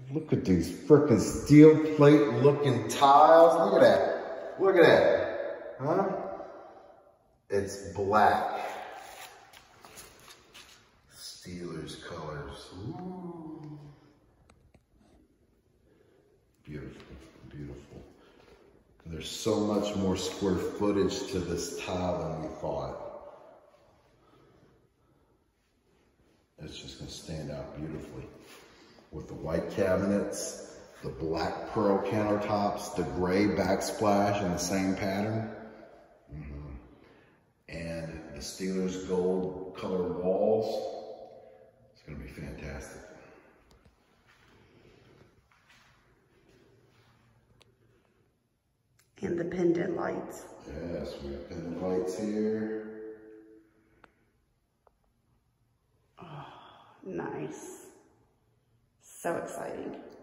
Look at these frickin' steel plate looking tiles. Look at that. Look at that. Huh? It's black. Steelers colors. Ooh. Beautiful, beautiful. And there's so much more square footage to this tile than we thought. It's just gonna stand out beautifully. With the white cabinets, the black pearl countertops, the gray backsplash in the same pattern. And the Steelers gold color walls. It's gonna be fantastic. And the pendant lights. Yes, we have pendant lights here. Oh, nice. So exciting.